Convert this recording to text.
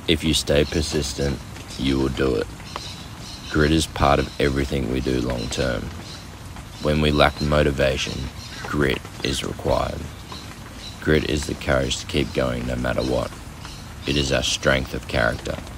If you stay persistent, you will do it. Grit is part of everything we do long term. When we lack motivation, grit is required. Grit is the courage to keep going no matter what. It is our strength of character.